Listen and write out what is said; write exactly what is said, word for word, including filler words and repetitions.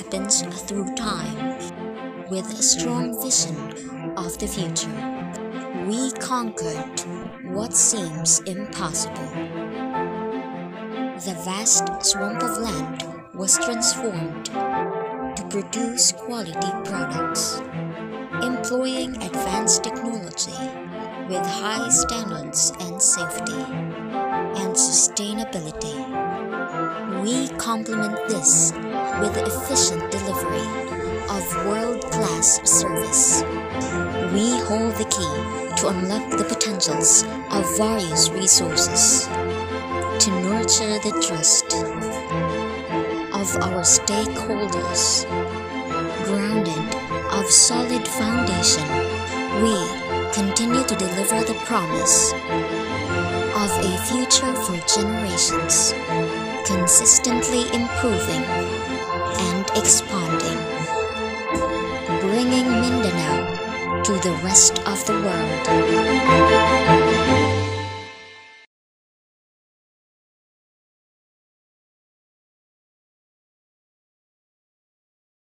deepens through time. With a strong vision of the future, we conquered what seems impossible. The vast swamp of land was transformed to produce quality products, employing advanced technology with high standards and safety and sustainability. We complement this with the efficient delivery of world-class service. We hold the key to unlock the potentials of various resources, to nurture the trust of our stakeholders. Grounded of solid foundation, we continue to deliver the promise of a future for generations, consistently improving and expanding, bringing Mindanao to the rest of the world.